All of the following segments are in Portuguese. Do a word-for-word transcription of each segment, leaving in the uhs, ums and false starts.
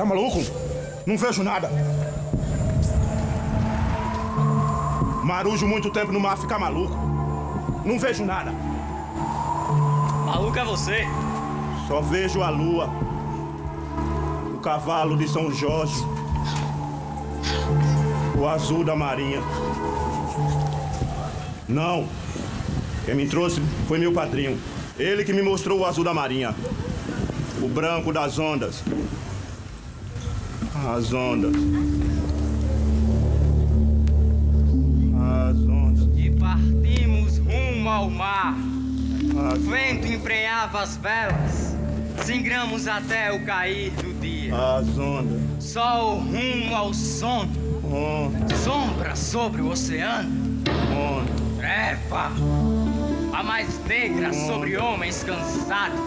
maluco? Não vejo nada. Marujo muito tempo no mar, fica maluco. Não vejo nada. Maluco é você? Só vejo a lua. O cavalo de São Jorge. O azul da marinha. Não. Quem me trouxe foi meu padrinho. Ele que me mostrou o azul da marinha. O branco das ondas. As ondas. As ondas. E partimos rumo ao mar. As... O vento emprenhava as velas. Singramos até o cair do dia. As ondas. Sol rumo ao sono. Onda. Sombra sobre o oceano. Onda. Treva. A mais negra Onda. sobre homens cansados.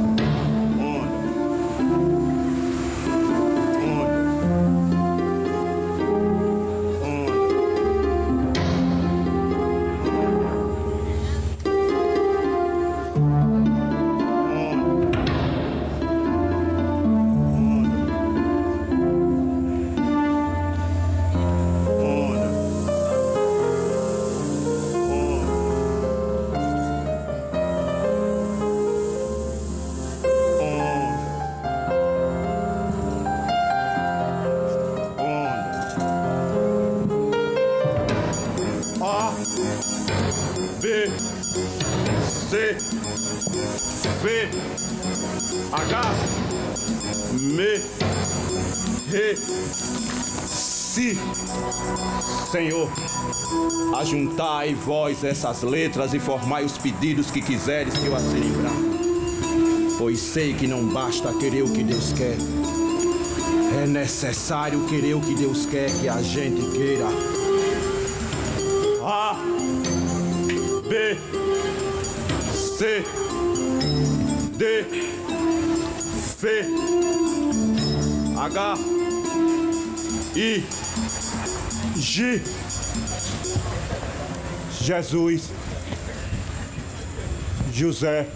B, C, V, H, M, Re, Si. Senhor, ajuntai vós essas letras e formai os pedidos que quiseres que eu assine em branco. Pois sei que não basta querer o que Deus quer. É necessário querer o que Deus quer que a gente queira. A, B, C, D, F, H, I, G. Jesus, José,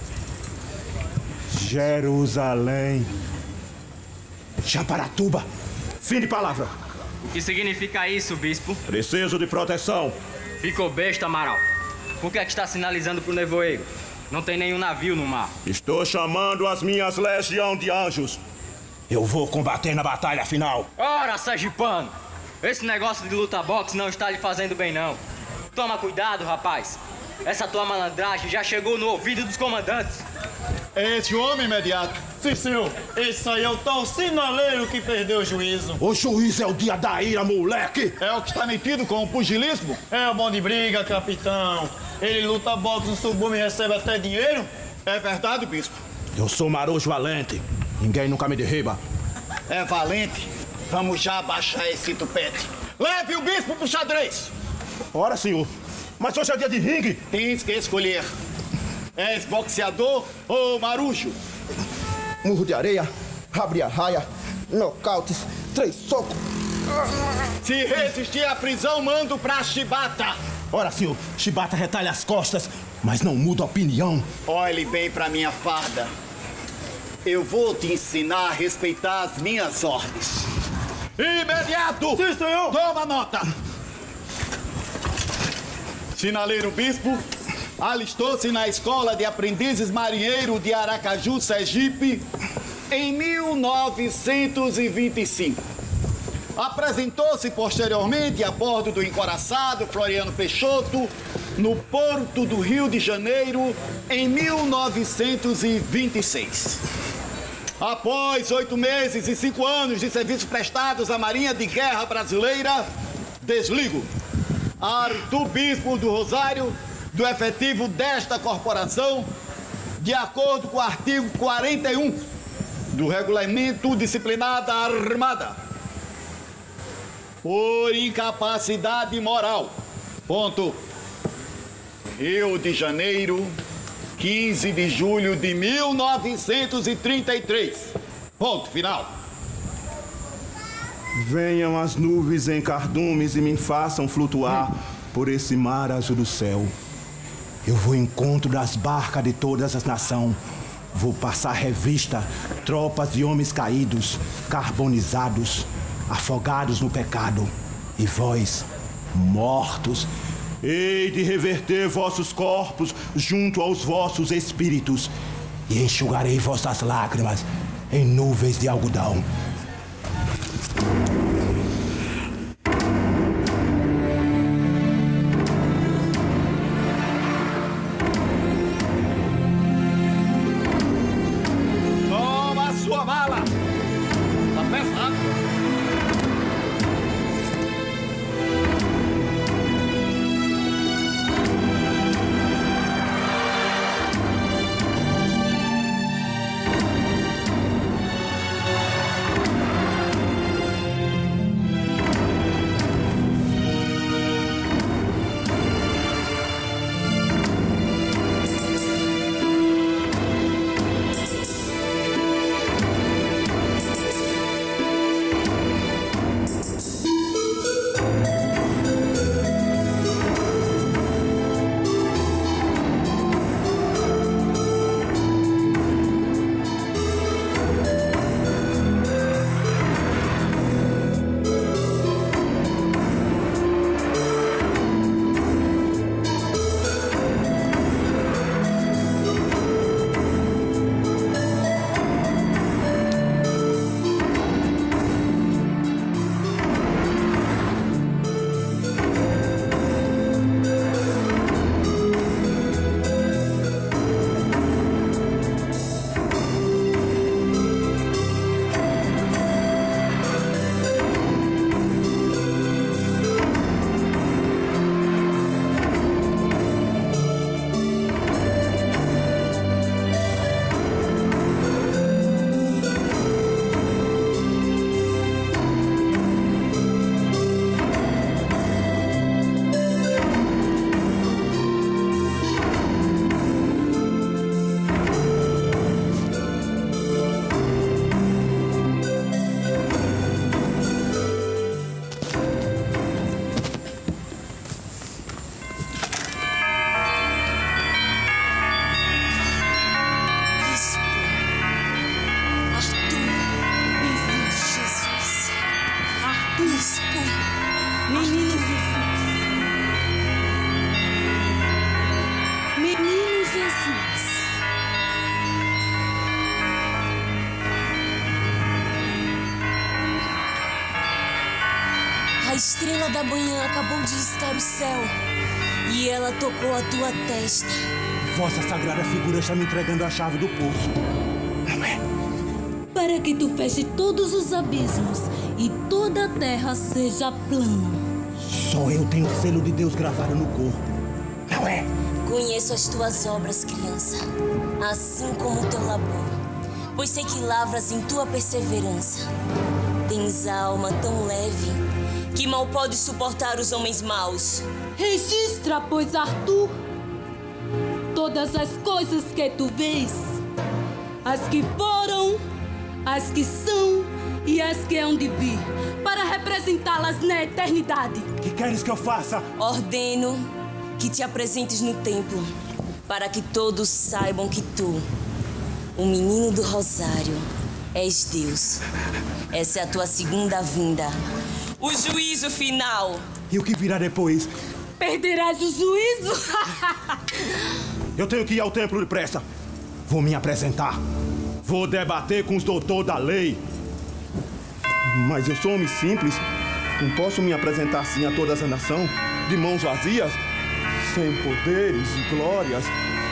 Jerusalém, Japaratuba. Fim de palavra. O que significa isso, bispo? Preciso de proteção. Ficou besta, Amaral. Por que é que está sinalizando pro nevoeiro? Não tem nenhum navio no mar. Estou chamando as minhas legião de anjos. Eu vou combater na batalha final. Ora, sergipano! Esse negócio de luta boxe não está lhe fazendo bem, não. Toma cuidado, rapaz. Essa tua malandragem já chegou no ouvido dos comandantes. É esse o homem imediato? Sim, senhor. Esse aí é o tal sinaleiro que perdeu o juízo. O juiz é o dia da ira, moleque! É o que está metido com o pugilismo? É o bom de briga, capitão. Ele luta boxe no subume e recebe até dinheiro? É verdade, bispo? Eu sou Marujo Valente. Ninguém nunca me derriba. É valente? Vamos já abaixar esse tupete. Leve o bispo pro xadrez! Ora, senhor. Mas hoje é dia de ringue. Tens que escolher. És boxeador ou marujo? Murro de areia, abre a raia, nocautes, três socos. Se resistir à prisão, mando pra chibata. Ora, senhor, chibata retalha as costas, mas não muda a opinião. Olhe bem pra minha farda. Eu vou te ensinar a respeitar as minhas ordens. Imediato! Sim, senhor! Toma nota! Sinaleiro Bispo alistou-se na Escola de Aprendizes Marinheiro de Aracaju, Sergipe, em mil novecentos e vinte e cinco. Apresentou-se posteriormente a bordo do encoraçado Floriano Peixoto, no Porto do Rio de Janeiro, em mil novecentos e vinte e seis. Após oito meses e cinco anos de serviços prestados à Marinha de Guerra Brasileira, desligo Arthur Bispo do Rosário do efetivo desta corporação, de acordo com o artigo quarenta e um do Regulamento Disciplinar da Armada, por incapacidade moral. Ponto. Rio de Janeiro, quinze de julho de mil novecentos e trinta e três. Ponto final. Venham as nuvens em cardumes e me façam flutuar por esse mar azul do céu. Eu vou ao encontro das barcas de todas as nações, Vou passar revista, tropas de homens caídos, carbonizados, afogados no pecado. E vós, mortos, hei de reverter vossos corpos junto aos vossos espíritos, e enxugarei vossas lágrimas em nuvens de algodão. Toma a sua mala! Tá pesado! Menino Jesus. Menino Jesus. A estrela da manhã acabou de riscar o céu e ela tocou a tua testa. Vossa sagrada figura está me entregando a chave do poço. Não é? Para que tu feche todos os abismos e toda a terra seja plana. Só eu tenho o selo de Deus gravado no corpo. Não é? Conheço as tuas obras, criança, assim como o teu labor, pois sei que lavras em tua perseverança. Tens a alma tão leve que mal podes suportar os homens maus. Registra, pois, Arthur, todas as coisas que tu vês, as que foram, as que são e as que hão de vir, para representá-las na eternidade. O que queres que eu faça? Ordeno que te apresentes no templo, para que todos saibam que tu, o menino do Rosário, és Deus. Essa é a tua segunda vinda, o juízo final. E o que virá depois? Perderás o juízo? Eu tenho que ir ao templo depressa. Vou me apresentar. Vou debater com os doutores da lei. Mas eu sou homem simples. Não posso me apresentar assim a toda essa nação, de mãos vazias, sem poderes e glórias.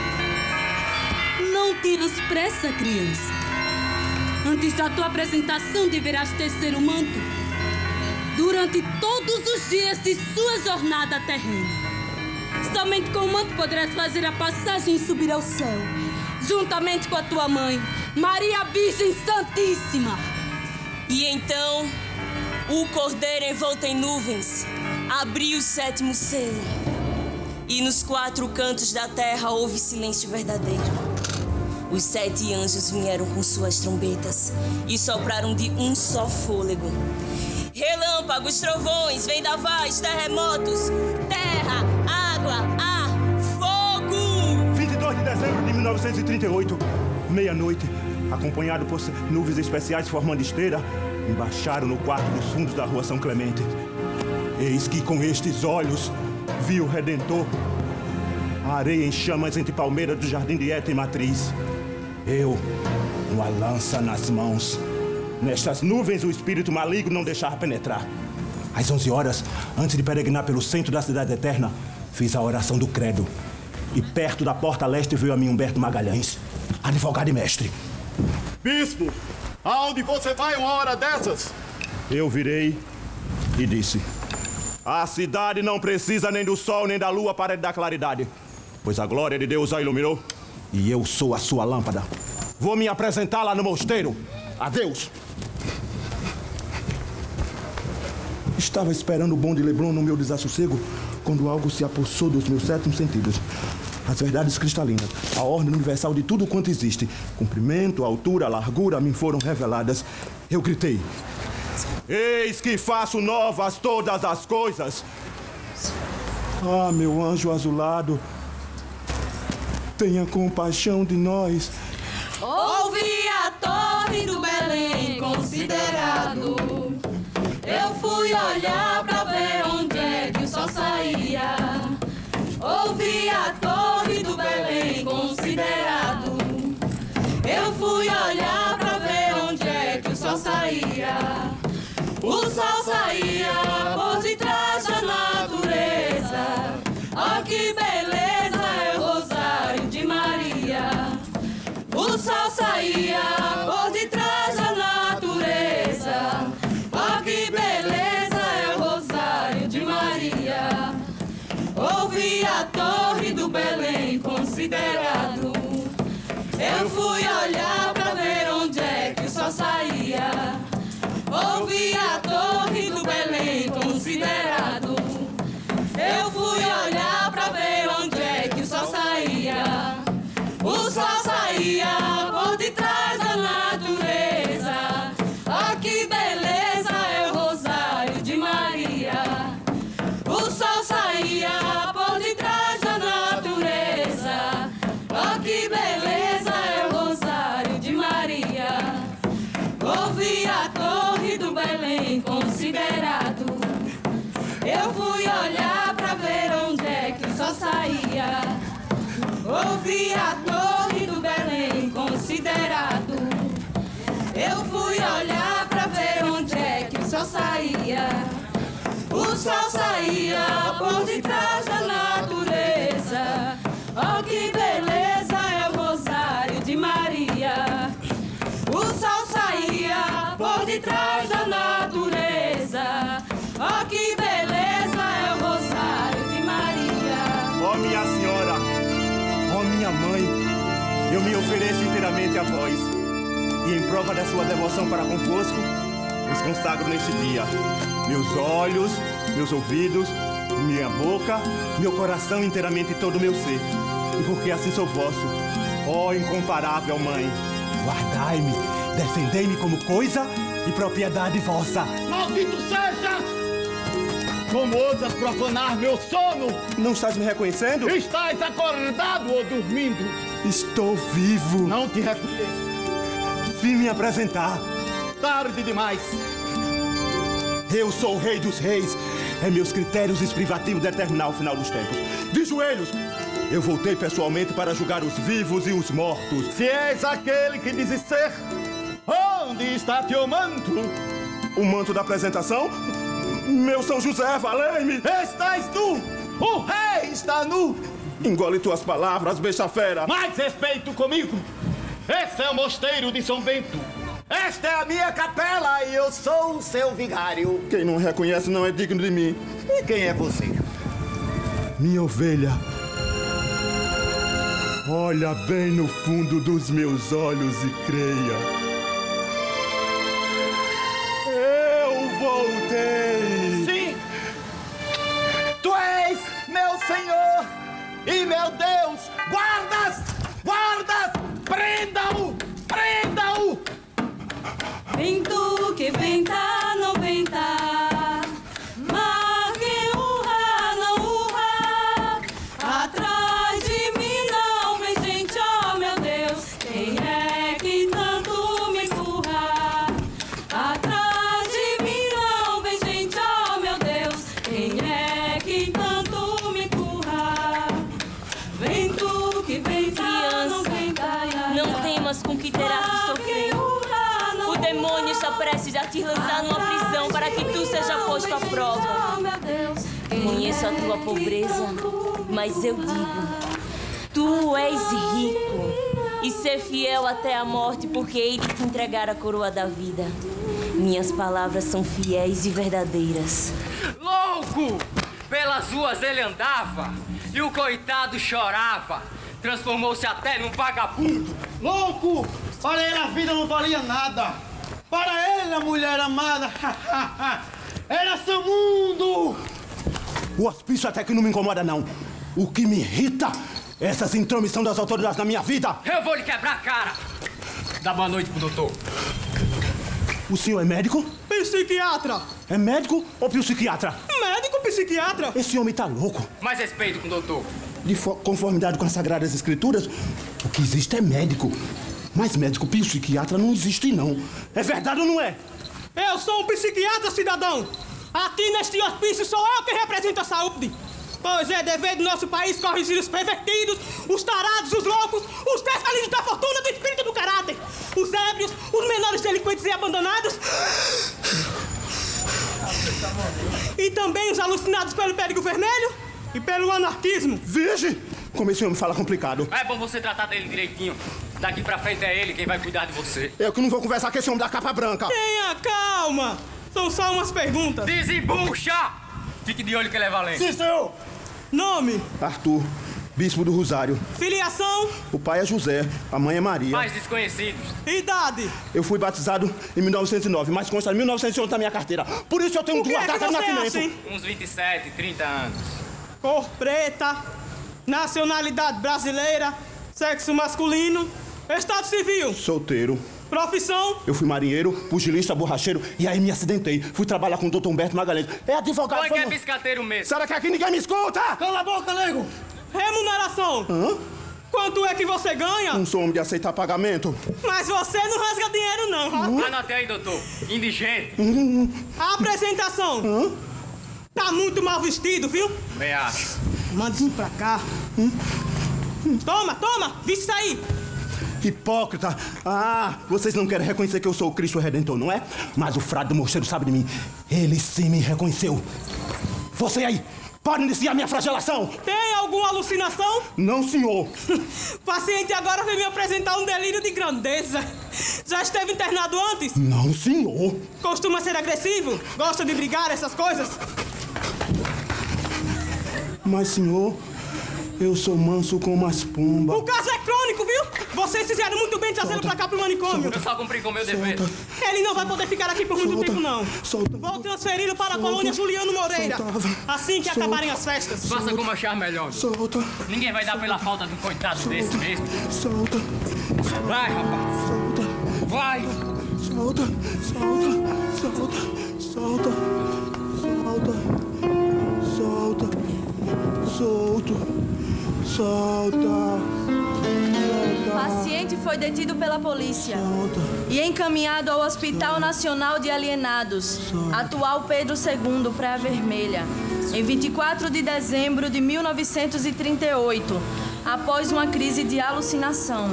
Não tenhas pressa, criança. Antes da tua apresentação, deverás tecer o manto durante todos os dias de sua jornada terrena. Somente com o manto poderás fazer a passagem e subir ao céu, juntamente com a tua mãe, Maria Virgem Santíssima. E então, o cordeiro envolto em nuvens abriu o sétimo selo. E nos quatro cantos da terra houve silêncio verdadeiro. Os sete anjos vieram com suas trombetas e sopraram de um só fôlego. Relâmpagos, trovões, vendavais, terremotos, terra, água, ar, fogo! vinte e dois de dezembro de mil novecentos e trinta e oito. meia-noite, acompanhado por nuvens especiais formando esteira, embaixaram no quarto dos fundos da rua São Clemente. Eis que com estes olhos vi o Redentor, a areia em chamas entre palmeiras do jardim de Eta e Matriz. Eu, uma lança nas mãos. Nestas nuvens o espírito maligno não deixava penetrar. Às onze horas, antes de peregrinar pelo centro da cidade eterna, fiz a oração do credo. E perto da porta leste veio a mim Humberto Magalhães, advogado e mestre. Bispo, aonde você vai uma hora dessas? Eu virei e disse: a cidade não precisa nem do sol nem da lua para lhe dar claridade, pois a glória de Deus a iluminou e eu sou a sua lâmpada. Vou me apresentar lá no mosteiro. Adeus. Estava esperando o bonde Leblon no meu desassossego quando algo se apossou dos meus sétimos sentidos. As verdades cristalinas, a ordem universal de tudo quanto existe, comprimento, altura, largura, me foram reveladas. Eu gritei: eis que faço novas todas as coisas. Ah, meu anjo azulado, tenha compaixão de nós. Ouvi a torre do Belém considerado. Eu fui olhar pra ver onde é que o sol saía. Ouvi a torre do Belém considerado. Eu fui olhar pra ver onde é que o sol saía. O sol saía por detrás da natureza. Oh, que beleza é o rosário de Maria. O sol saía por detrás da natureza. Oh, que beleza é o rosário de Maria. Ouvi a torre do Belém considerado. Eu fui olhar pra ver onde é que o sol saía. Ouvi a torre do Belém considerado. Eu fui olhar pra ver onde é que o sol saía. O sol saía por detrás da natureza. Oh, que beleza é o rosário de Maria. O sol saía por detrás da natureza. Oh, que beleza é o rosário de Maria. Ouvi a torre do Belém considerado. Eu fui olhar pra ver onde é que o sol saía. Ouvi a torre do Belém considerado. Eu fui olhar pra ver onde é que o sol saía. O sol saía por detrás da natureza. Oh, que beleza é o rosário de Maria. O sol saía por detrás da natureza. Oh, que beleza é o rosário de Maria. Ó minha senhora, ó minha mãe, eu me ofereço inteiramente a vós. E em prova da sua devoção para convosco, os consagro neste dia. Meus olhos, meus ouvidos, minha boca, meu coração, inteiramente todo o meu ser. E porque assim sou vosso, ó incomparável mãe, guardai-me, defendei-me como coisa e propriedade vossa. Maldito sejas! Como ousas profanar meu sono? Não estás me reconhecendo? Estás acordado ou dormindo? Estou vivo. Não te reconheço. Vim me apresentar. Tarde demais. Eu sou o rei dos reis. É meus critérios privativos determinar o final dos tempos. De joelhos, eu voltei pessoalmente para julgar os vivos e os mortos. Se és aquele que dizes ser, onde está teu manto? O manto da apresentação? Meu São José, valei-me! Estás nu! O rei está nu! Engole tuas palavras, besta-fera! Mais respeito comigo! Esse é o mosteiro de São Bento. Esta é a minha capela e eu sou o seu vigário. Quem não reconhece não é digno de mim. E quem é você? Minha ovelha. Olha bem no fundo dos meus olhos e creia. Eu voltei! Sim! Tu és meu Senhor e meu Deus! Guardas! Guardas! Prenda-o! Prenda-o! Vento que venta, não venta. Mar que urra, não urra. Atrás de mim não vem gente, oh meu Deus. Quem é de tanto me empurrar. Vem tu que vem cá, não vem cá, não temas com que terás de sofrer. O demônio está prestes a te lançar numa prisão para que tu seja posto à prova. Conheço a tua pobreza, mas eu digo, tu és rico e ser fiel até a morte, porque hei de te entregar a coroa da vida. Minhas palavras são fiéis e verdadeiras. Louco! Pelas ruas ele andava e o coitado chorava. Transformou-se até num vagabundo. Louco! Para ele a vida não valia nada. Para ele a mulher amada era seu mundo. O hospício até que não me incomoda, não. O que me irrita é essas intromissão das autoridades na minha vida. Eu vou lhe quebrar a cara. Dá boa noite pro doutor. O senhor é médico? Psiquiatra. É médico ou psiquiatra? Médico, psiquiatra. Esse homem tá louco. Mais respeito com o doutor. De conformidade com as Sagradas Escrituras, o que existe é médico. Mas médico psiquiatra não existe, não. É verdade ou não é? Eu sou um psiquiatra, cidadão. Aqui neste hospício sou eu quem representa a saúde. Pois é dever do nosso país corrigir os pervertidos, os tarados, os loucos, os desvalidos da fortuna, do espírito e do caráter, os ébrios, os menores delinquentes e abandonados. E também os alucinados pelo perigo vermelho e pelo anarquismo. Virgem! Como esse homem fala complicado. É bom você tratar dele direitinho. Daqui pra frente é ele quem vai cuidar de você. Eu que não vou conversar com esse homem da capa branca. Tenha calma. São só umas perguntas. Desembucha! Fique de olho que ele é valente. Sim, senhor. Nome? Arthur, bispo do Rosário. Filiação? O pai é José, a mãe é Maria. Pais desconhecidos. Idade? Eu fui batizado em mil novecentos e nove, mas consta em mil novecentos e onze na minha carteira. Por isso eu tenho duas é datas de nascimento. Acha, uns vinte e sete, trinta anos. Cor preta, nacionalidade brasileira, sexo masculino, estado civil. Solteiro. Profissão? Eu fui marinheiro, pugilista, borracheiro e aí me acidentei. Fui trabalhar com o doutor Humberto Magalhães. É advogado. Foi que é biscateiro mesmo. Será que aqui ninguém me escuta? Cala a boca, nego! Remuneração? Hã? Quanto é que você ganha? Não sou homem de aceitar pagamento. Mas você não rasga dinheiro, não, rapaz. Anote aí, doutor. Indigente. Apresentação? Hã? Tá muito mal vestido, viu? Bem acho. Manda isso pra cá. Hum? Toma, toma! Viste isso aí! Hipócrita! Ah, vocês não querem reconhecer que eu sou o Cristo Redentor, não é? Mas o frade do mosteiro sabe de mim. Ele sim me reconheceu. Você aí, pode iniciar minha flagelação! Tem alguma alucinação? Não, senhor. Paciente agora vem me apresentar um delírio de grandeza. Já esteve internado antes? Não, senhor. Costuma ser agressivo? Gosta de brigar, essas coisas? Mas, senhor, eu sou manso como as pombas. O caso é crônico, viu? Vocês fizeram muito bem trazê-lo pra cá pro manicômio. Solta. Eu só cumpri com o meu dever. Ele não vai poder ficar aqui por muito Solta. tempo, não. Solta. Vou transferi-lo para Solta. a colônia Juliano Moreira. Soltava. Assim que Solta. acabarem as festas. Faça como achar melhor. Solta. Ninguém vai dar pela falta de um coitado Solta. desse mesmo. Solta. Vai, rapaz. Solta. Vai. Solta. Solta. Solta. Solta. Solta. Solta. Solto. Solta. O paciente foi detido pela polícia Solta. e encaminhado ao Hospital Nacional de Alienados, atual Pedro segundo, Praia Vermelha, em vinte e quatro de dezembro de mil novecentos e trinta e oito, após uma crise de alucinação.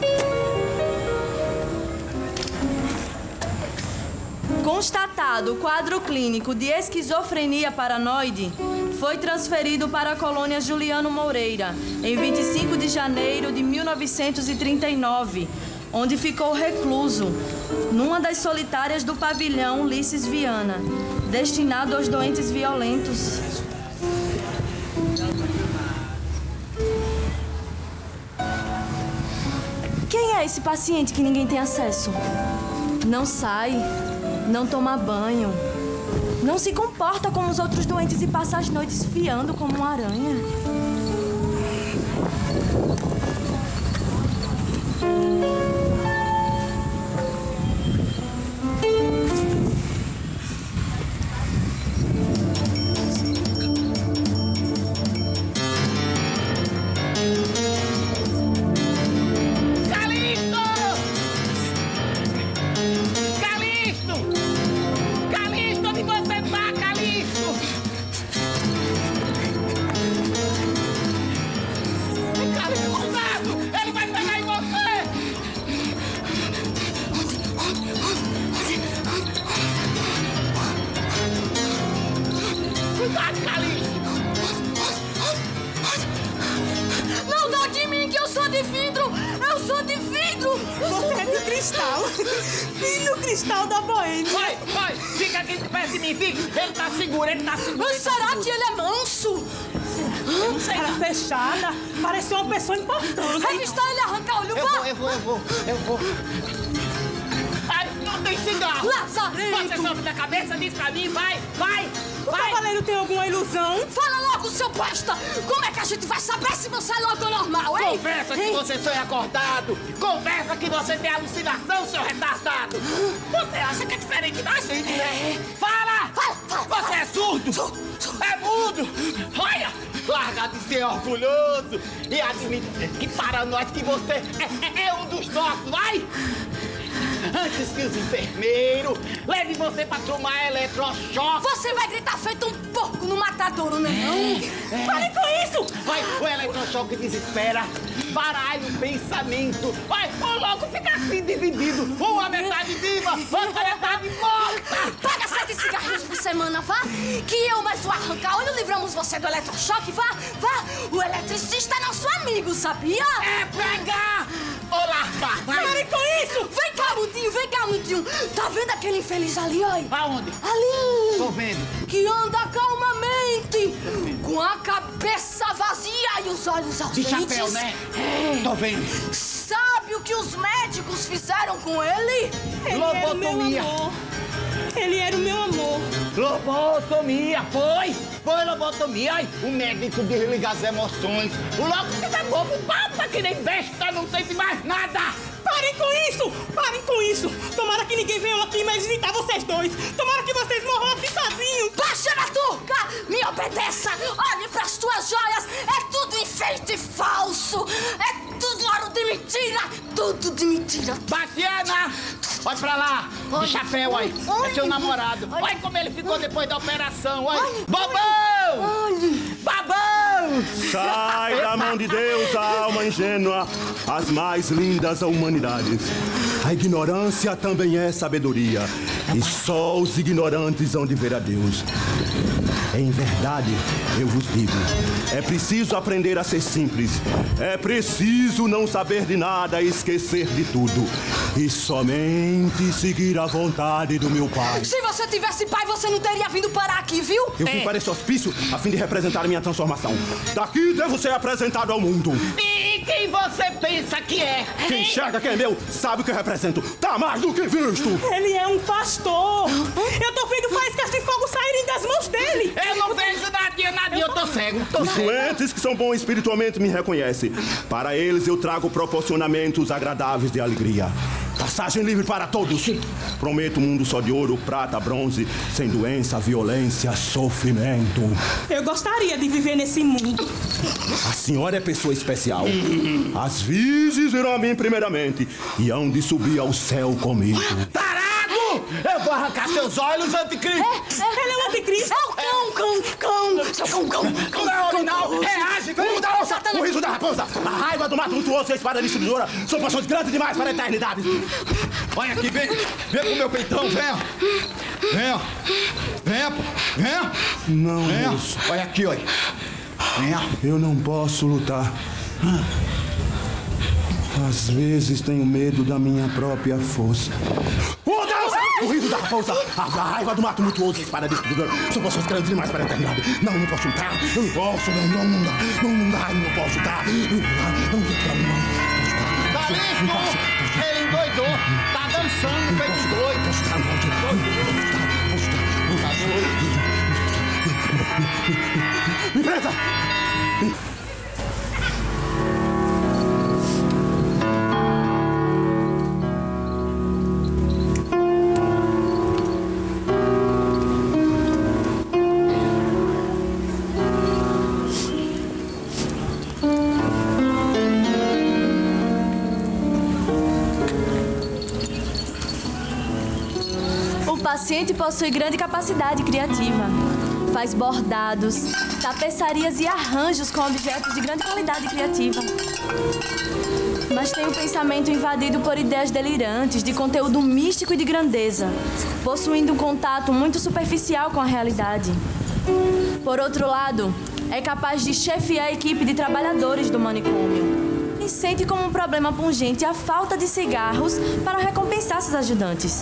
Constatado o quadro clínico de esquizofrenia paranoide, foi transferido para a colônia Juliano Moreira, em vinte e cinco de janeiro de mil novecentos e trinta e nove, onde ficou recluso, numa das solitárias do pavilhão Ulisses Viana, destinado aos doentes violentos. Quem é esse paciente que ninguém tem acesso? Não sai, não toma banho, não se comporta como os outros doentes e passa as noites fiando como uma aranha. Vai, Calixto! Não dá de mim que eu sou de vidro! Eu sou de vidro! Você é de cristal. Filho cristal da Boêmia. Vai, vai! Fica aqui perto de mim, fica! Ele tá seguro, ele tá seguro. Mas será que ele é manso? Cara fechada. Parece uma pessoa importante. Revistar ele arrancar o olho, Eu vá! vou, eu vou, eu vou, eu vou. Ai, não tem cigarro! Lazarento! Você sobe da cabeça, diz pra mim, vai, vai, O vai! cavaleiro tem alguma ilusão? Fala logo, seu bosta! Como é que a gente vai saber se você é louco ou normal, hein? Conversa que Hein? você sonha acordado! Conversa que você tem alucinação, seu retardado! Você acha que é diferente da gente, né? Fala! Fala, fala, Você é surdo! É mudo! Olha! Larga de ser orgulhoso e admite que para nós que você é, é- é um dos nossos, vai! Antes que os enfermeiros levem você pra tomar eletrochoque! Você vai gritar feito um porco no matadouro, não é? Pare com isso! Vai, o eletrochoque desespera, baralha o pensamento. Vai, o louco fica assim dividido. Uma metade viva, outra metade morta. Paga sete cigarrinhos por semana, vá! Que eu mais o arrancar olho livramos você do eletrochoque, vá! Vá! O eletricista é nosso amigo, sabia? É pegar! Olá, vai! Pare com isso! Vem cá, Mudinho, vem cá, Mudinho! Tá vendo aquele infeliz ali, olha? Aonde? Ali! Tô vendo. Que anda calmamente, com a cabeça vazia e os olhos De ausentes. chapéu, né? É. Tô vendo. Sabe o que os médicos fizeram com ele? Ele era o meu Lobotomia. amor. Ele era o meu amor. Lobotomia, foi! Foi lobotomia. Ai, o médico desliga as emoções. O louco fica bobo, papa que nem besta, não sente mais nada. Parem com isso! Parem com isso! Tomara que ninguém venha aqui mais visitar vocês dois! Tomara que vocês morram aqui sozinhos! Baixa na turca! Me obedeça! Olhe pras tuas joias! É tudo enfeite falso! É tudo ouro de mentira! Tudo de mentira! Bastiana! Olha pra lá! Olha. De chapéu, aí. É Olha. seu namorado. Olha. Olha como ele ficou depois da operação. Olha. Olha. Bobão! Olhe! Babão! Sai da mão de Deus, a alma ingênua, as mais lindas da humanidade. A ignorância também é sabedoria, e só os ignorantes hão de ver a Deus. Em verdade, eu vos digo, é preciso aprender a ser simples, é preciso não saber de nada e esquecer de tudo, e somente seguir a vontade do meu Pai. Se você tivesse pai, você não teria vindo parar aqui, viu? Eu vim para esse hospício a fim de representar a minha transformação. Daqui devo ser apresentado ao mundo. E quem você pensa que é? Quem enxerga quem é meu, sabe o que eu represento. Tá mais do que visto. Ele é um pastor! Eu tô vendo faíscas de fogo saírem das mãos dele! Eu não vejo nadinha, nadinha, eu tô cego, tô Os cego. doentes que são bons espiritualmente me reconhecem. Para eles eu trago proporcionamentos agradáveis de alegria. Passagem livre para todos. Prometo um mundo só de ouro, prata, bronze, sem doença, violência, sofrimento. Eu gostaria de viver nesse mundo. A senhora é pessoa especial. As virgens virão a mim primeiramente e hão de subir ao céu comigo. Tarado! Eu vou arrancar seus olhos, anticristo! Ele é o anticristo! É o cão, cão, cão! Seu cão, cão, cão! Não, não, não! Reage, como da onça! O riso da raposa, a raiva do mato montuoso e a espada destruidora são paixões grandes demais para a eternidade. Olha aqui, vem. Vem pro meu peitão, venha. Venha. Venha, pô. Venha. Não, Venha. moço. Olha aqui, olha. Venha. Eu não posso lutar. Às vezes tenho medo da minha própria força. Oh, Deus! O riso da raposa, a raiva do mato montuoso e a espada destruidora são paixões grandes demais para a eternidade. Não, não posso lutar. Eu não posso, não, não, não dá. Não, não dá, não posso lutar. Não, não, não, não, não. Calixto! Ele endoidou! Tá dançando feito doido! Posso lutar, não posso lutar. Posso lutar, posso lutar. Me prenda! O paciente possui grande capacidade criativa. Faz bordados, tapeçarias e arranjos com objetos de grande qualidade criativa. Mas tem o pensamento invadido por ideias delirantes, de conteúdo místico e de grandeza, possuindo um contato muito superficial com a realidade. Por outro lado, é capaz de chefiar a equipe de trabalhadores do manicômio e sente como um problema pungente a falta de cigarros para recompensar seus ajudantes.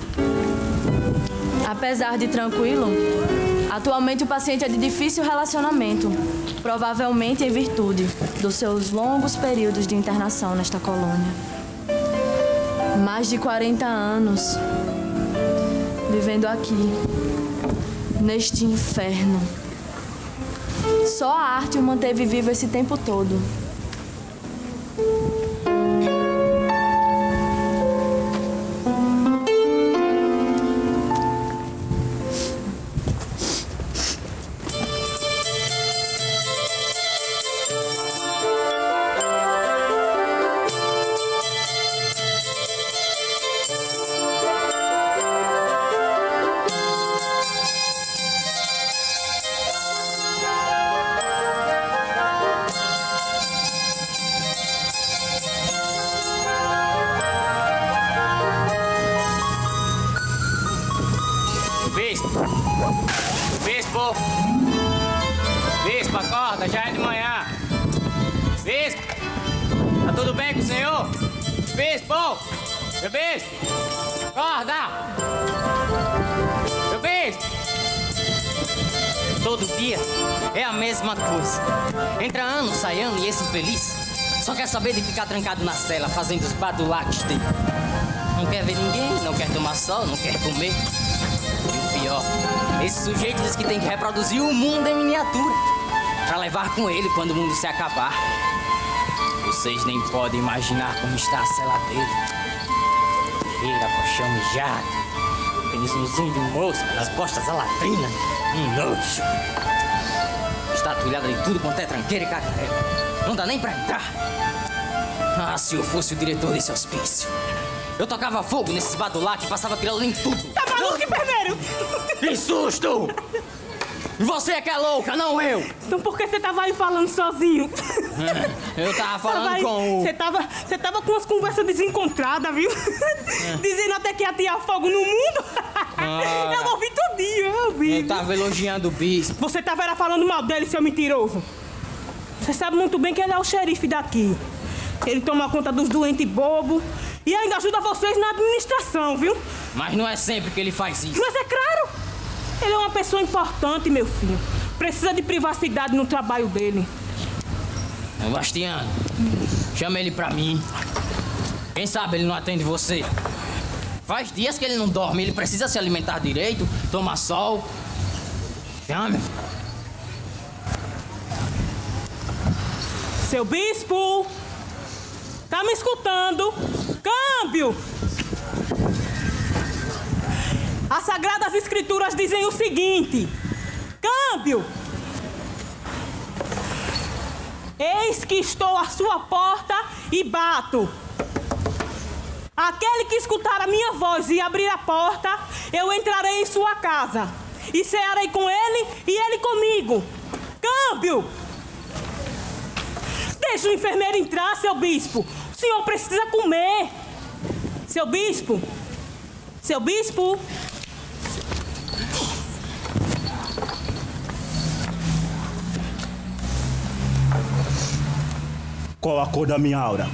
Apesar de tranquilo, atualmente o paciente é de difícil relacionamento, provavelmente em virtude dos seus longos períodos de internação nesta colônia. Mais de quarenta anos vivendo aqui, neste inferno. Só a arte o manteve vivo esse tempo todo. Bispo! Bispo, acorda, já é de manhã. Bispo! Tá tudo bem com o senhor? Bispo! Meu bispo! Acorda! Meu bispo! Todo dia é a mesma coisa. Entra ano, sai ano e esse infeliz só quer saber de ficar trancado na cela, fazendo os badulaques dele. Não quer ver ninguém, não quer tomar sol, não quer comer. E o pior, esse sujeito diz que tem que reproduzir o mundo em miniatura pra levar com ele quando o mundo se acabar. Vocês nem podem imaginar como está a cela dele. Cheira a colchão mijado, penisnozinho de moço, nas costas da latrina, um nojo. Estatulhada de tudo quanto é tranqueira e cacarela. Não dá nem pra entrar. Ah, se eu fosse o diretor desse hospício, eu tocava fogo nesses badulaques e passava pirula em tudo. Tá maluco, enfermeiro? Que susto! Você é que é louca, não eu! Então por que você tava aí falando sozinho? É, eu tava falando tava aí, com o... Você tava, você tava com umas conversas desencontradas, viu? É. Dizendo até que ia tirar fogo no mundo. Ah. Eu ouvi tudinho, eu ouvi. Eu tava elogiando o bispo. Você tava era falando mal dele, seu mentiroso. Você sabe muito bem que ele é o xerife daqui. Ele toma conta dos doentes bobos e ainda ajuda vocês na administração, viu? Mas não é sempre que ele faz isso. Mas é claro! Ele é uma pessoa importante, meu filho. Precisa de privacidade no trabalho dele. Bastiano, chama ele pra mim. Quem sabe ele não atende você. Faz dias que ele não dorme, ele precisa se alimentar direito, tomar sol. Chame. Seu bispo! Tá me escutando? Câmbio! As Sagradas Escrituras dizem o seguinte: câmbio! Eis que estou à sua porta e bato. Aquele que escutar a minha voz e abrir a porta, eu entrarei em sua casa e cearei com ele e ele comigo. Câmbio! Deixa o enfermeiro entrar, seu bispo. O senhor precisa comer. Seu bispo. Seu bispo. Qual a cor da minha aura?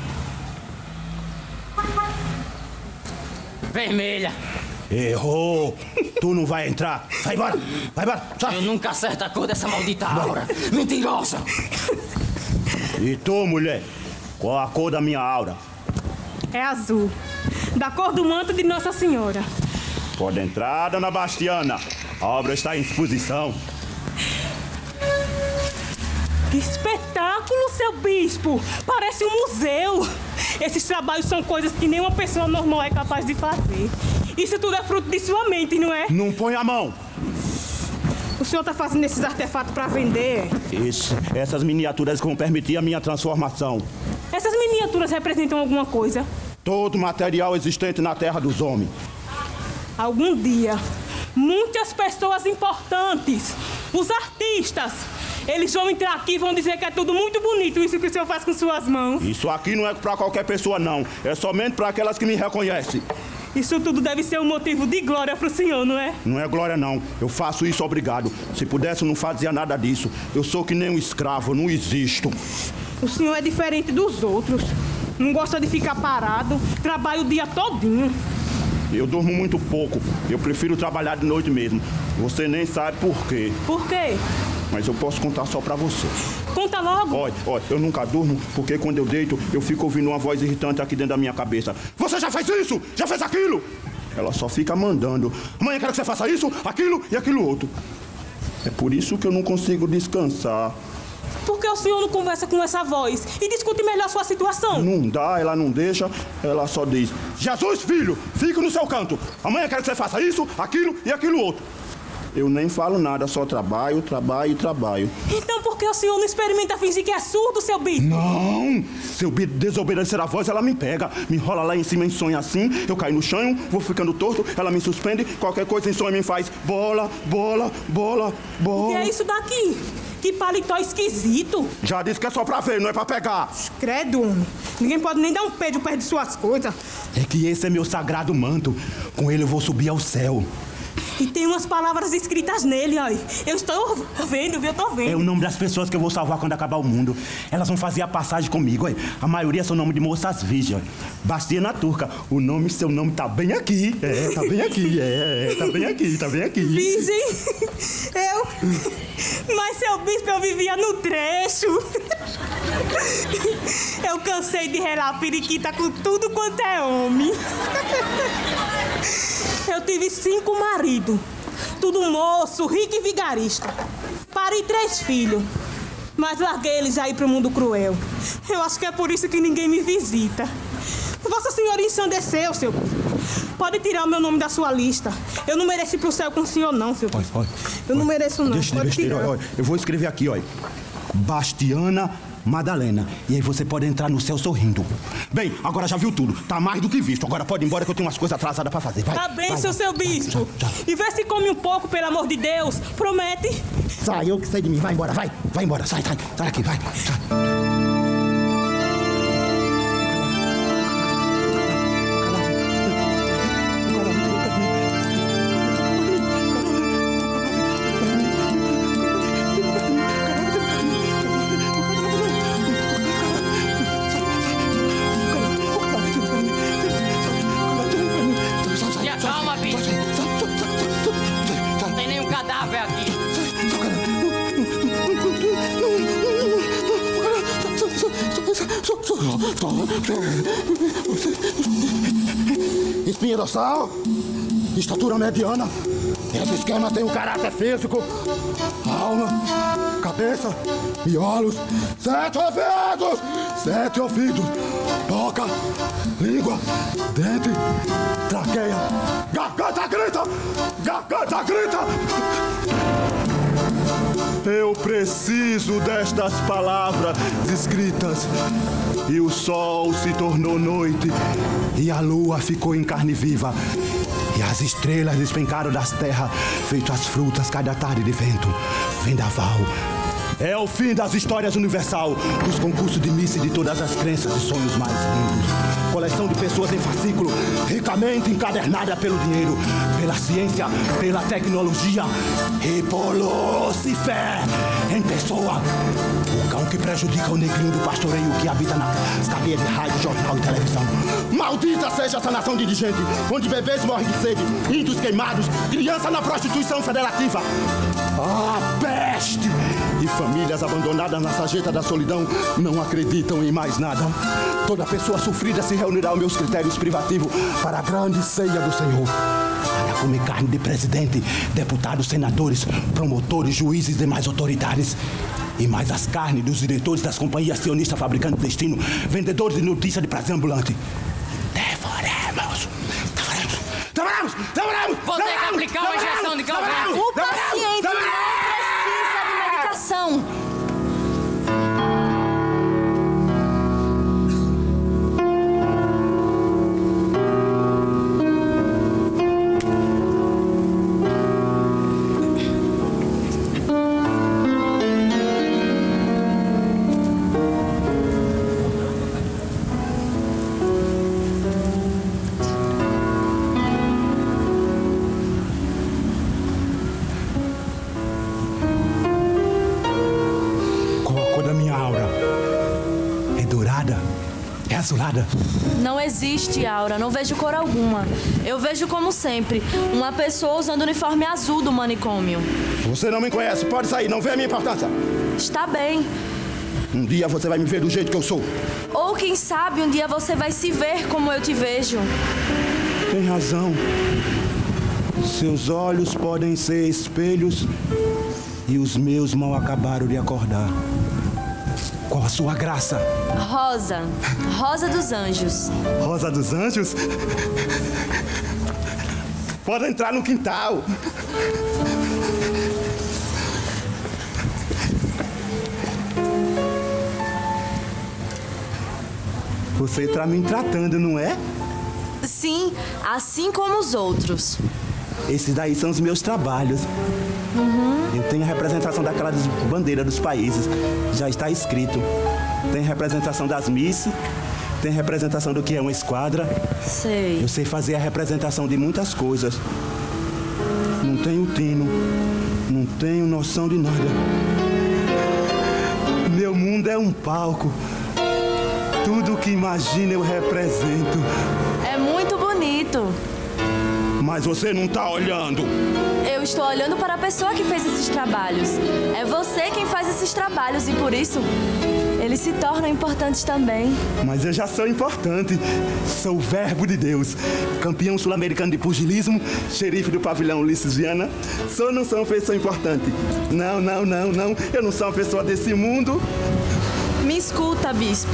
Vermelha. Errou! Tu não vai entrar! Vai embora! Vai embora! Sai. Eu nunca acerto a cor dessa maldita aura! Mentirosa! E tu, mulher? Qual a cor da minha aura? É azul. Da cor do manto de Nossa Senhora. Pode entrar, dona Bastiana. A obra está em exposição. Que espetáculo, seu bispo! Parece um museu! Esses trabalhos são coisas que nenhuma pessoa normal é capaz de fazer. Isso tudo é fruto de sua mente, não é? Não põe a mão! O senhor tá fazendo esses artefatos para vender? Isso. Essas miniaturas vão permitir a minha transformação. Essas miniaturas representam alguma coisa? Todo material existente na Terra dos Homens. Algum dia, muitas pessoas importantes, os artistas, eles vão entrar aqui e vão dizer que é tudo muito bonito isso que o senhor faz com suas mãos. Isso aqui não é pra qualquer pessoa, não. É somente pra aquelas que me reconhecem. Isso tudo deve ser um motivo de glória pro senhor, não é? Não é glória, não. Eu faço isso obrigado. Se pudesse, eu não fazia nada disso. Eu sou que nem um escravo, eu não existo. O senhor é diferente dos outros. Não gosta de ficar parado. Trabalha o dia todinho. Eu durmo muito pouco. Eu prefiro trabalhar de noite mesmo. Você nem sabe por quê. Por quê? Mas eu posso contar só pra você. Conta logo. Olha, olha, eu nunca durmo porque quando eu deito, eu fico ouvindo uma voz irritante aqui dentro da minha cabeça. Você já fez isso? Já fez aquilo? Ela só fica mandando. Amanhã quero que você faça isso, aquilo e aquilo outro. É por isso que eu não consigo descansar. Por que o senhor não conversa com essa voz e discute melhor sua situação? Não dá, ela não deixa, ela só diz: Jesus, filho, fique no seu canto. Amanhã quero que você faça isso, aquilo e aquilo outro. Eu nem falo nada, só trabalho, trabalho e trabalho. Então por que o senhor não experimenta fingir que é surdo, seu bispo? Não! Se eu desobedecer a voz, ela me pega. Me enrola lá em cima em sonho assim, eu caio no chão, vou ficando torto, ela me suspende, qualquer coisa em sonho me faz bola, bola, bola, bola. O que é isso daqui? Que paletó esquisito. Já disse que é só pra ver, não é pra pegar. Credo, homem. Ninguém pode nem dar um peido perto de suas coisas. É que esse é meu sagrado manto. Com ele eu vou subir ao céu. E tem umas palavras escritas nele, ó. Eu estou vendo, viu? Eu tô vendo. É o nome das pessoas que eu vou salvar quando acabar o mundo. Elas vão fazer a passagem comigo, ó. A maioria são nome de moças virgens, ó. Bastiana Turca. O nome, seu nome tá bem aqui. É, tá bem aqui. É, é, tá bem aqui, tá bem aqui. Virgem? Eu? Mas, seu bispo, eu vivia no trecho. Eu cansei de relar periquita com tudo quanto é homem. Eu tive cinco maridos, tudo moço, rico e vigarista. Parei três filhos, mas larguei eles aí pro mundo cruel. Eu acho que é por isso que ninguém me visita. Vossa Senhoria ensandeceu, seu bispo. Pode tirar o meu nome da sua lista. Eu não mereço ir pro céu com o senhor, não, seu bispo. Olha, olha, Eu não olha, mereço, não. Deixa de besteira, olha, olha. Eu vou escrever aqui, olha. Bastiana Madalena. E aí você pode entrar no céu sorrindo. Bem, agora já viu tudo. Tá mais do que visto. Agora pode ir embora que eu tenho umas coisas atrasadas pra fazer. Vai, tá bem, vai, seu, seu bispo. Já, já. E vê se come um pouco, pelo amor de Deus. Promete? Sai, eu que sei de mim. Vai embora, vai. Vai embora. Sai, sai. Sai daqui, vai. Sai. Espinha dorsal, estatura mediana. Esse esquema tem um caráter físico, alma, cabeça, miolos, sete ouvidos, sete ouvidos, boca, língua, dente, traqueia, garganta grita, garganta grita. Eu preciso destas palavras escritas. E o sol se tornou noite, e a lua ficou em carne viva, e as estrelas despencaram das terras, feito as frutas cada tarde de vento, vendaval. É o fim das histórias universal, dos concursos de missa de todas as crenças e sonhos mais lindos. Coleção de pessoas em fascículo, ricamente encadernada pelo dinheiro, pela ciência, pela tecnologia e por Lucifer em pessoa. O cão que prejudica o negrinho do pastoreio que habita nas cadeias de rádio, jornal e televisão. Maldita seja essa nação de indigente, onde bebês morrem de sede, índios queimados, criança na prostituição federativa. A peste! E famílias abandonadas na sarjeta da solidão não acreditam em mais nada. Toda pessoa sofrida se reunirá aos meus critérios privativos para a grande ceia do Senhor. Para comer carne de presidente, deputados, senadores, promotores, juízes e demais autoridades. E mais as carnes dos diretores das companhias sionistas fabricantes de destino, vendedores de notícia de prazer ambulante. Devoremos! Devoremos! Devoremos! Devoremos! Vou ter que aplicar uma injeção de calvície. O paciente não precisa de medicação. azulada. Não existe aura, não vejo cor alguma. Eu vejo como sempre, uma pessoa usando o uniforme azul do manicômio. Você não me conhece, pode sair, não vê a minha importância. Está bem. Um dia você vai me ver do jeito que eu sou. Ou quem sabe um dia você vai se ver como eu te vejo. Tem razão. Seus olhos podem ser espelhos e os meus mal acabaram de acordar. Qual a sua graça? Rosa. Rosa dos Anjos. Rosa dos Anjos? Pode entrar no quintal. Você está me tratando, não é? Sim, assim como os outros. Esses daí são os meus trabalhos. Uhum. Eu tenho a representação daquelas bandeiras dos países. Já está escrito. Tem representação das missas. Tem representação do que é uma esquadra. Sei. Eu sei fazer a representação de muitas coisas. Não tenho tino. Não tenho noção de nada. Meu mundo é um palco. Tudo que imagino eu represento. É muito bonito. Mas você não está olhando. Eu estou olhando para a pessoa que fez esses trabalhos. É você quem faz esses trabalhos e por isso eles se tornam importantes também. Mas eu já sou importante. Sou o verbo de Deus. Campeão sul-americano de pugilismo, xerife do pavilhão Ulisses Viana. Sou ou não sou uma pessoa importante? Não, não, não, não. Eu não sou uma pessoa desse mundo. Me escuta, bispo.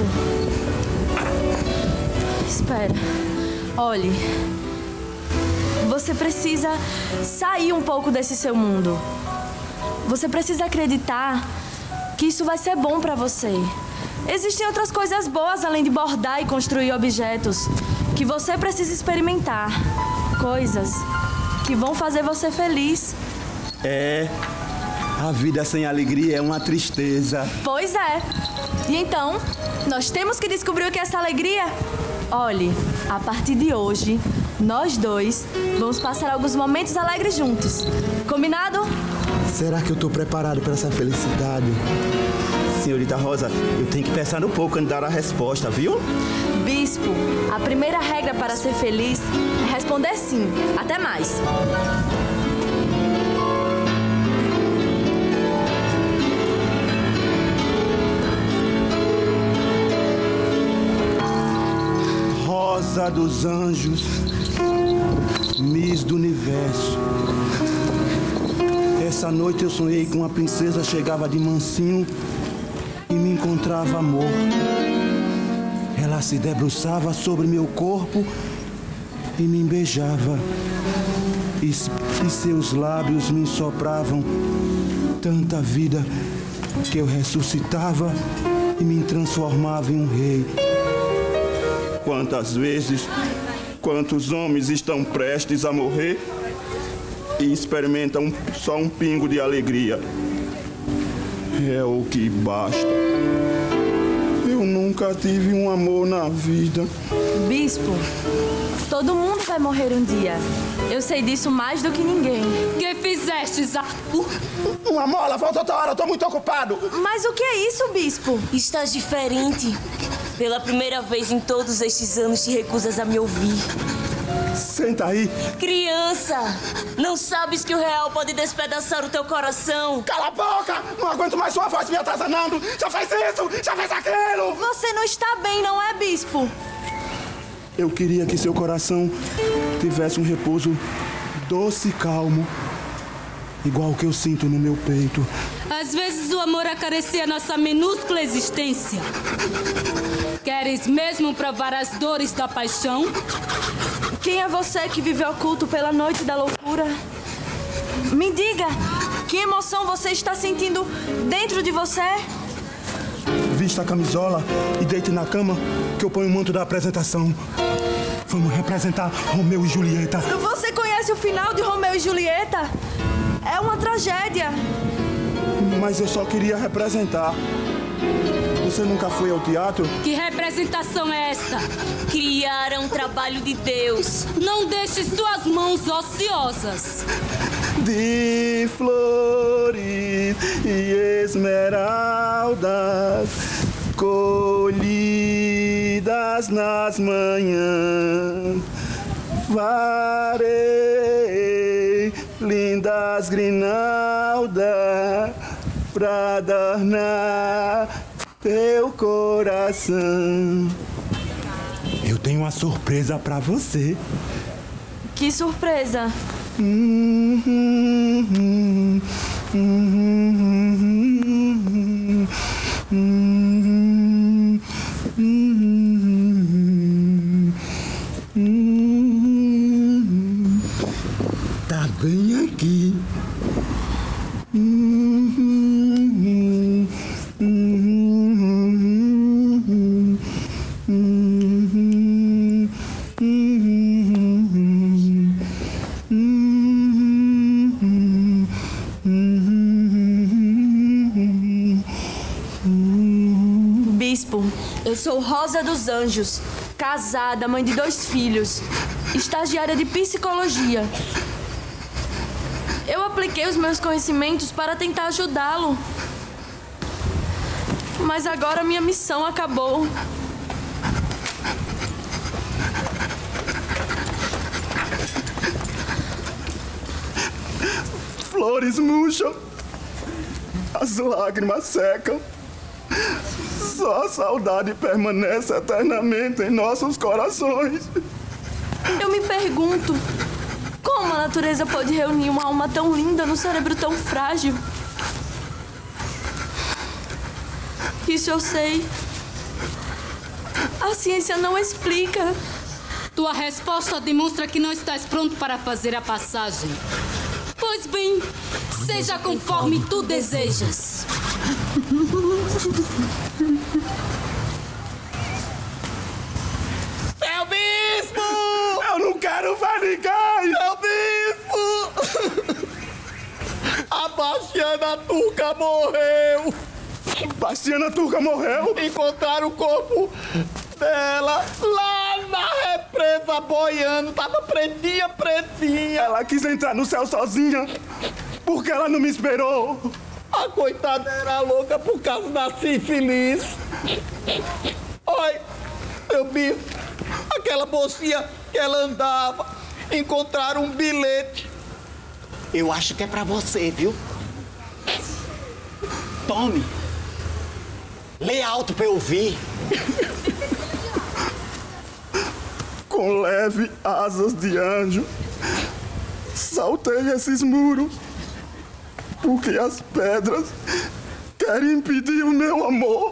Espera. Olhe. Você precisa sair um pouco desse seu mundo. Você precisa acreditar que isso vai ser bom pra você. Existem outras coisas boas além de bordar e construir objetos que você precisa experimentar. Coisas que vão fazer você feliz. É, a vida sem alegria é uma tristeza. Pois é. E então, nós temos que descobrir o que é essa alegria. Olhe, a partir de hoje, nós dois vamos passar alguns momentos alegres juntos. Combinado? Será que eu tô preparado para essa felicidade? Senhorita Rosa, eu tenho que pensar um pouco antes de dar a resposta, viu? Bispo, a primeira regra para ser feliz é responder sim. Até mais. Rosa dos Anjos, Miss do Universo. Essa noite eu sonhei que uma princesa chegava de mansinho e me encontrava amor. Ela se debruçava sobre meu corpo e me beijava. E, e seus lábios me sopravam tanta vida que eu ressuscitava e me transformava em um rei. Quantas vezes, quantos homens estão prestes a morrer e experimentam só um pingo de alegria. É o que basta. Eu nunca tive um amor na vida. Bispo, todo mundo vai morrer um dia. Eu sei disso mais do que ninguém. Que fizestes, Arthur? Uma mola, volta outra hora, eu tô muito ocupado. Mas o que é isso, bispo? Estás diferente. Pela primeira vez em todos estes anos te recusas a me ouvir. Senta aí. Criança, não sabes que o real pode despedaçar o teu coração? Cala a boca! Não aguento mais sua voz me atazanando! Já fez isso, já fez aquilo! Você não está bem, não é, bispo? Eu queria que seu coração tivesse um repouso doce e calmo, igual o que eu sinto no meu peito. Às vezes o amor acaricia nossa minúscula existência. Queres mesmo provar as dores da paixão? Quem é você que vive oculto pela noite da loucura? Me diga, que emoção você está sentindo dentro de você? Vista a camisola e deite na cama que eu ponho o manto da apresentação. Vamos representar Romeu e Julieta. Você conhece o final de Romeu e Julieta? É uma tragédia. Mas eu só queria representar. Você nunca foi ao teatro? Que representação é esta? Criar é um trabalho de Deus. Não deixe suas mãos ociosas. De flores e esmeraldas colhidas lindas nas manhãs. Varei lindas grinaldas pra adornar teu coração. Eu tenho uma surpresa pra você. Que surpresa? Hum, hum, hum, hum, hum, hum, hum, hum, tá bem aqui. Hum, hum, hum, hum, hum, Bispo, eu sou Rosa dos Anjos, casada, mãe de dois filhos, estagiária de psicologia. Eu apliquei os meus conhecimentos para tentar ajudá-lo. Mas agora minha missão acabou. Flores murcham, as lágrimas secam, só a saudade permanece eternamente em nossos corações. Eu me pergunto, como a natureza pode reunir uma alma tão linda no cérebro tão frágil? Isso eu sei. A ciência não explica. Tua resposta demonstra que não estás pronto para fazer a passagem. Pois bem, seja conforme tu desejas. Seu bispo! Eu não quero ver ninguém! Seu bispo! A Bastiana Turca morreu! Bastiana Turca morreu? Encontraram o corpo dela lá na represa boiando. Tava pretinha, pretinha. Ela quis entrar no céu sozinha porque ela não me esperou. A coitada era louca por causa da sífilis. Olha, meu bispo, aquela bolsinha que ela andava, encontraram um bilhete. Eu acho que é pra você, viu? Tome. Lê alto pra eu ouvir. Com leve asas de anjo, saltei esses muros, porque as pedras querem impedir o meu amor.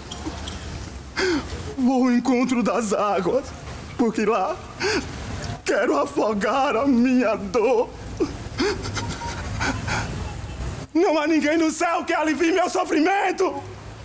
Vou ao encontro das águas, porque lá quero afogar a minha dor. Não há ninguém no céu que alivie meu sofrimento.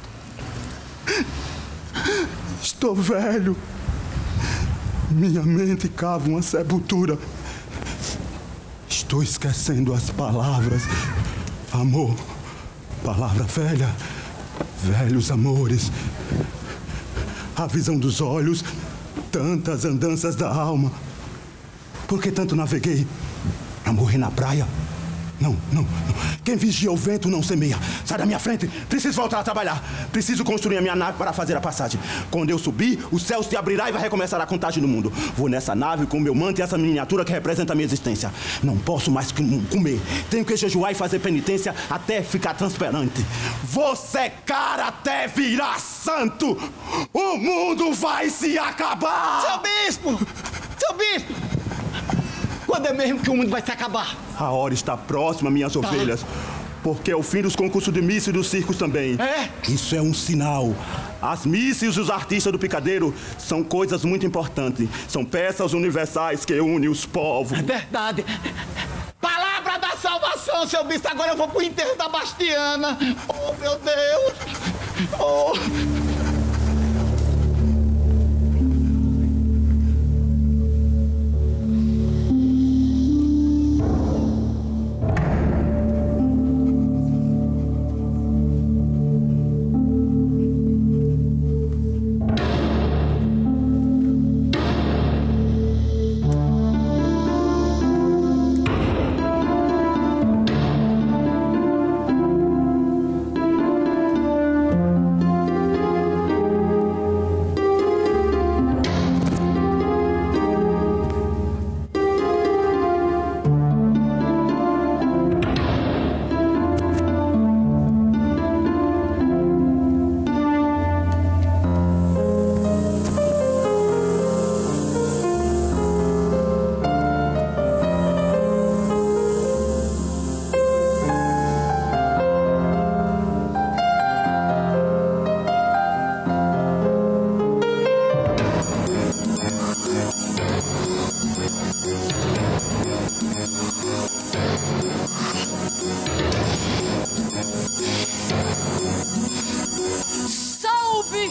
Estou velho. Minha mente cava uma sepultura. Estou esquecendo as palavras. Amor, palavra velha, velhos amores. A visão dos olhos, tantas andanças da alma. Por que tanto naveguei? Pra morrer na praia? Não, não, não. Quem vigia o vento não semeia. Sai da minha frente. Preciso voltar a trabalhar. Preciso construir a minha nave para fazer a passagem. Quando eu subir, o céu se abrirá e vai recomeçar a contagem do mundo. Vou nessa nave com meu manto e essa miniatura que representa a minha existência. Não posso mais comer. Tenho que jejuar e fazer penitência até ficar transparente. Vou secar até virar santo. O mundo vai se acabar. Seu bispo! Seu bispo! Quando é mesmo que o mundo vai se acabar? A hora está próxima, minhas Tá. ovelhas. Porque é o fim dos concursos de missa e dos circos também. É? Isso é um sinal. As missas e os artistas do picadeiro são coisas muito importantes. São peças universais que unem os povos. É verdade. Palavra da salvação, seu bispo. Agora eu vou pro enterro da Bastiana. Oh, meu Deus. Oh.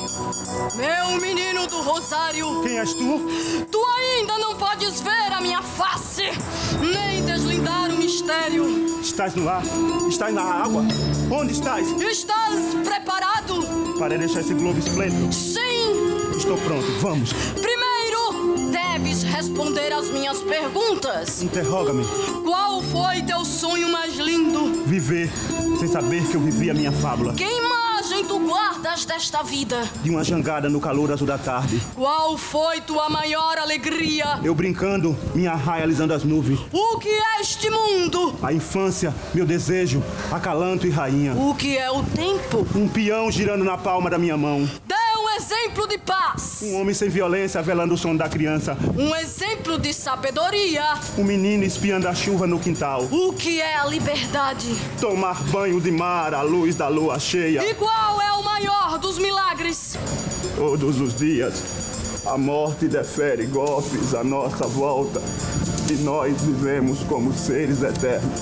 Meu menino do Rosário. Quem és tu? Tu ainda não podes ver a minha face, nem deslindar o mistério. Estás no ar? Estás na água? Onde estás? Estás preparado? Para deixar esse globo esplêndido? Sim. Estou pronto, vamos. Primeiro, deves responder às minhas perguntas. Interroga-me. Qual foi teu sonho mais lindo? Viver, sem saber que eu vivi a minha fábula. Que imagem tu guardas desta vida? De uma jangada no calor azul da tarde. Qual foi tua maior alegria? Eu brincando, minha raia alisando as nuvens. O que é este mundo? A infância, meu desejo, acalanto e rainha. O que é o tempo? Um peão girando na palma da minha mão. Dê um exemplo de paz. Um homem sem violência velando o sono da criança. Um exemplo de sabedoria. Um menino espiando a chuva no quintal. O que é a liberdade? Tomar banho de mar à luz da lua cheia. E qual é o maior dos milagres? Todos os dias, a morte defere golpes à nossa volta e nós vivemos como seres eternos.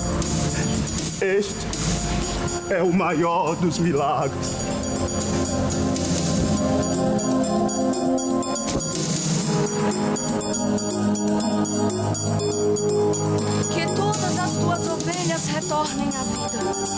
Este é o maior dos milagres. Que todas as tuas ovelhas retornem à vida.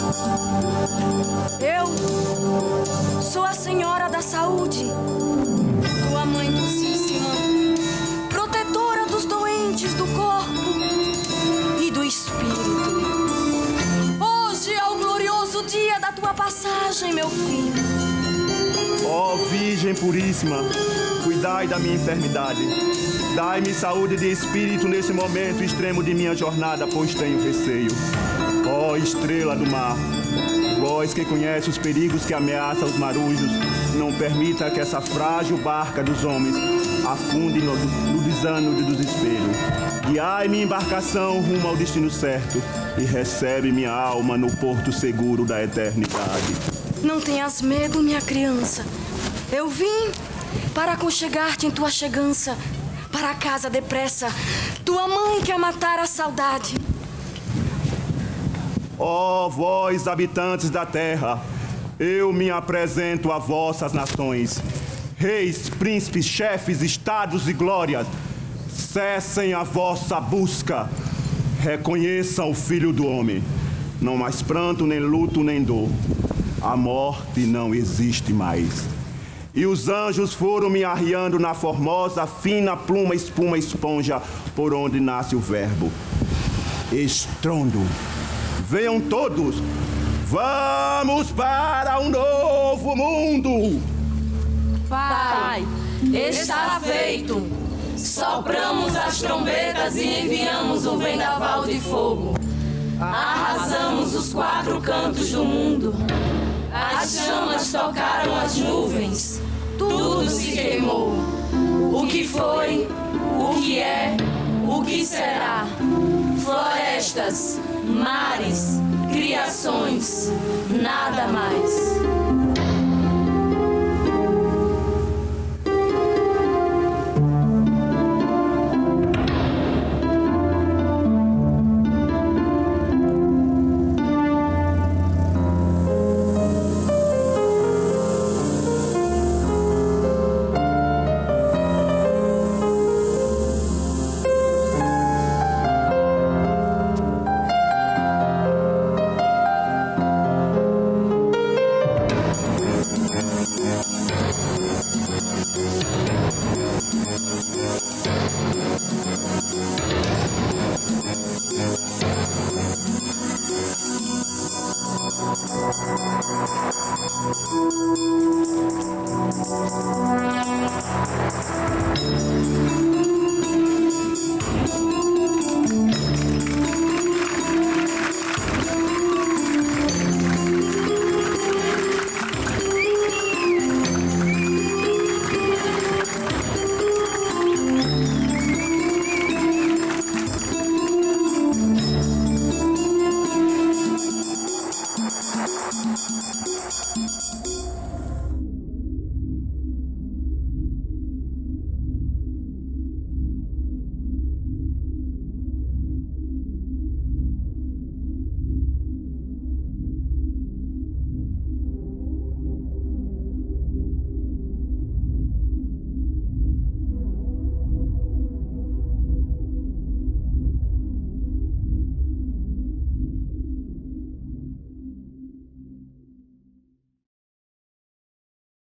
Eu sou a Senhora da Saúde, tua mãe docíssima, protetora dos doentes do corpo e do espírito. Hoje é o glorioso dia da tua passagem, meu filho. Ó oh, Virgem Puríssima, cuidai da minha enfermidade. Dai-me saúde de espírito nesse momento extremo de minha jornada, pois tenho receio. Ó oh, estrela do mar, vós que conhece os perigos que ameaçam os marujos, não permita que essa frágil barca dos homens afunde no, no desânimo do desespero. Guiai minha embarcação rumo ao destino certo e recebe minha alma no porto seguro da eternidade. Não tenhas medo, minha criança. Eu vim para aconchegar-te em tua chegança. Para casa depressa, tua mãe quer matar a saudade. Ó oh, vós, habitantes da terra, eu me apresento a vossas nações. Reis, príncipes, chefes, estados e glórias, cessem a vossa busca. Reconheçam o Filho do Homem. Não mais pranto, nem luto, nem dor. A morte não existe mais. E os anjos foram me arriando na formosa, fina pluma, espuma, esponja, por onde nasce o verbo. Estrondo. Venham todos. Vamos para um novo mundo. Pai, está feito. Sopramos as trombetas e enviamos o vendaval de fogo. Arrasamos os quatro cantos do mundo. As chamas tocaram as nuvens. Tudo se queimou. O que foi, o que é, o que será. Florestas, mares, criações, nada mais.